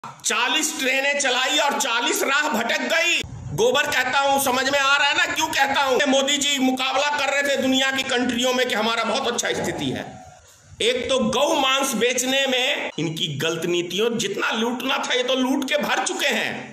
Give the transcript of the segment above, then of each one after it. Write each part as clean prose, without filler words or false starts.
40 ट्रेनें चलाई और 40 राह भटक गई। गोबर कहता हूं, समझ में आ रहा है ना क्यों कहता हूं। मोदी जी मुकाबला कर रहे थे दुनिया की कंट्रियों में कि हमारा बहुत अच्छा स्थिति है। एक तो गौ मांस बेचने में इनकी गलत नीतियों, जितना लूटना था ये तो लूट के भर चुके हैं।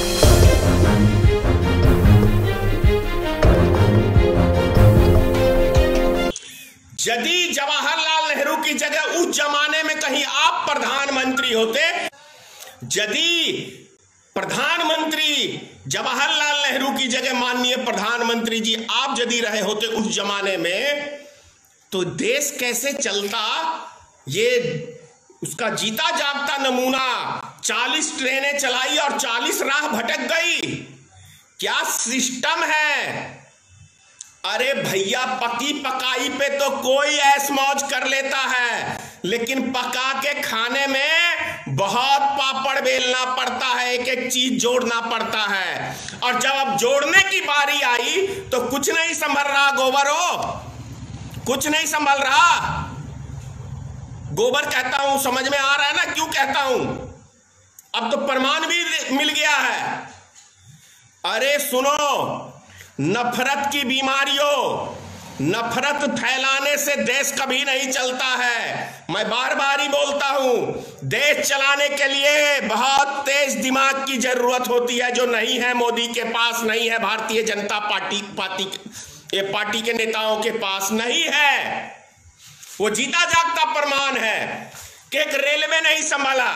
यदि जवाहरलाल नेहरू की जगह उस जमाने में कहीं आप प्रधानमंत्री होते, यदि प्रधानमंत्री जवाहरलाल नेहरू की जगह माननीय प्रधानमंत्री जी आप यदि रहे होते उस जमाने में, तो देश कैसे चलता ये उसका जीता जागता नमूना। 40 ट्रेनें चलाई और 40 राह भटक गई। क्या सिस्टम है। अरे भैया, पकी पकाई पे तो कोई ऐश मौज कर लेता है, लेकिन पका के खाने में बहुत पापड़ बेलना पड़ता है, एक एक चीज जोड़ना पड़ता है। और जब अब जोड़ने की बारी आई तो कुछ नहीं संभल रहा। गोबर हो, कुछ नहीं संभल रहा। गोबर कहता हूं, समझ में आ रहा है ना क्यों कहता हूं। अब तो प्रमाण भी मिल गया है। अरे सुनो, नफरत की बीमारियों, नफरत फैलाने से देश कभी नहीं चलता है। मैं बार बार ही बोलता हूं, देश चलाने के लिए बहुत तेज दिमाग की जरूरत होती है, जो नहीं है मोदी के पास, नहीं है भारतीय जनता पार्टी के नेताओं के पास, नहीं है। वो जीता जागता प्रमाण है कि एक रेलवे नहीं संभाला।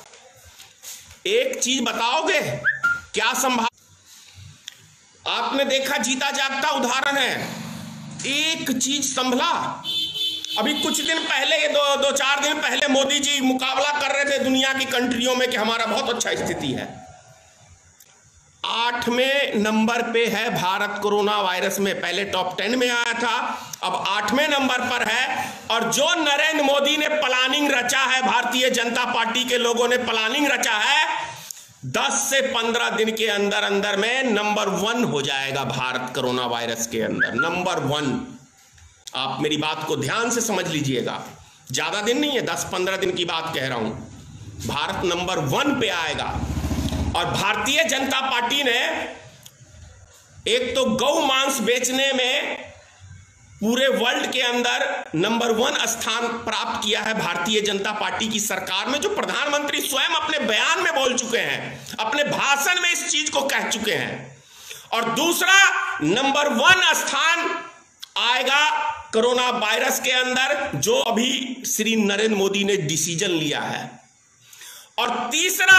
एक चीज बताओगे क्या संभाल। आपने देखा, जीता जागता उदाहरण है, एक चीज संभला। अभी कुछ दिन पहले, ये दो चार दिन पहले मोदी जी मुकाबला कर रहे थे दुनिया की कंट्रियों में कि हमारा बहुत अच्छा स्थिति है। 8वें नंबर पे है भारत कोरोना वायरस में। पहले टॉप 10 में आया था, अब 8वें नंबर पर है। और जो नरेंद्र मोदी ने प्लानिंग रचा है, भारतीय जनता पार्टी के लोगों ने प्लानिंग रचा है, 10 से 15 दिन के अंदर अंदर में नंबर 1 हो जाएगा भारत कोरोना वायरस के अंदर। नंबर 1। आप मेरी बात को ध्यान से समझ लीजिएगा, ज्यादा दिन नहीं है, 10-15 दिन की बात कह रहा हूं। भारत नंबर 1 पे आएगा। और भारतीय जनता पार्टी ने एक तो गौ मांस बेचने में पूरे वर्ल्ड के अंदर नंबर 1 स्थान प्राप्त किया है भारतीय जनता पार्टी की सरकार में, जो प्रधानमंत्री स्वयं अपने बयान में बोल चुके हैं, अपने भाषण में इस चीज को कह चुके हैं। और दूसरा, नंबर 1 स्थान आएगा कोरोना वायरस के अंदर, जो अभी श्री नरेंद्र मोदी ने डिसीजन लिया है। और तीसरा,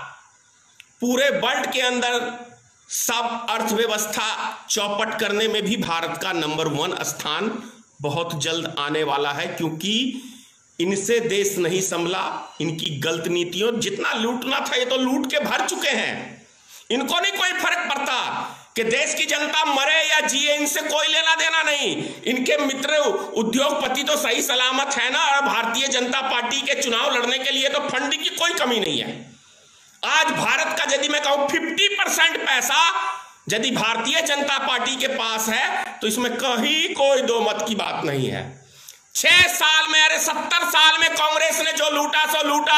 पूरे वर्ल्ड के अंदर सब अर्थव्यवस्था चौपट करने में भी भारत का नंबर 1 स्थान बहुत जल्द आने वाला है, क्योंकि इनसे देश नहीं संभला। इनकी गलत नीतियों, जितना लूटना था ये तो लूट के भर चुके हैं। इनको नहीं कोई फर्क पड़ता कि देश की जनता मरे या जिए, इनसे कोई लेना देना नहीं। इनके मित्र उद्योगपति तो सही सलामत है ना। और भारतीय जनता पार्टी के चुनाव लड़ने के लिए तो फंडिंग की कोई कमी नहीं है। आज भारत का यदि मैं कहूं 50% पैसा यदि भारतीय जनता पार्टी के पास है, तो इसमें कहीं कोई दो मत की बात नहीं है। 6 साल में, अरे 70 साल में कांग्रेस ने जो लूटा सो लूटा,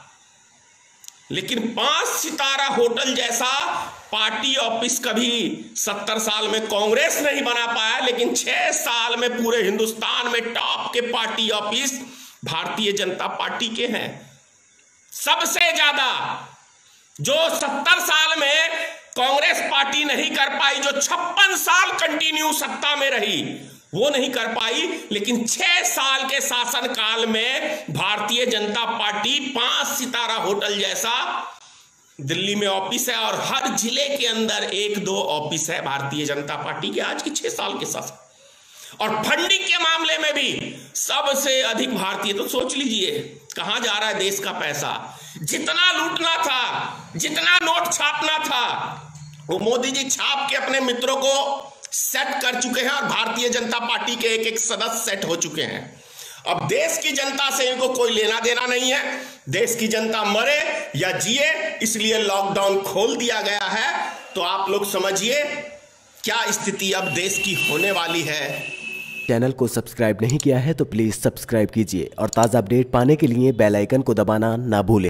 लेकिन 5 सितारा होटल जैसा पार्टी ऑफिस कभी 70 साल में कांग्रेस नहीं बना पाया, लेकिन 6 साल में पूरे हिंदुस्तान में टॉप के party office Bharatiya Janata party के हैं। सबसे ज्यादा जो 70 साल में कांग्रेस पार्टी नहीं कर पाई, जो 56 साल कंटिन्यू सत्ता में रही, वो नहीं कर पाई, लेकिन 6 साल के शासनकाल में भारतीय जनता पार्टी 5 सितारा होटल जैसा दिल्ली में ऑफिस है, और हर जिले के अंदर 1-2 ऑफिस है भारतीय जनता पार्टी के आज के 6 साल के शासन। और फंडिंग के मामले में भी सबसे अधिक भारतीय। तो सोच लीजिए कहां जा रहा है देश का पैसा। जितना लूटना था, जितना नोट छापना था, वो मोदी जी छाप के अपने मित्रों को सेट कर चुके हैं, और भारतीय जनता पार्टी के एक एक सदस्य सेट हो चुके हैं। अब देश की जनता से इनको कोई लेना देना नहीं है। देश की जनता मरे या जिए, इसलिए लॉकडाउन खोल दिया गया है। तो आप लोग समझिए क्या स्थिति अब देश की होने वाली है। चैनल को सब्सक्राइब नहीं किया है तो प्लीज़ सब्सक्राइब कीजिए और ताज़ा अपडेट पाने के लिए बेल आइकन को दबाना ना भूलें।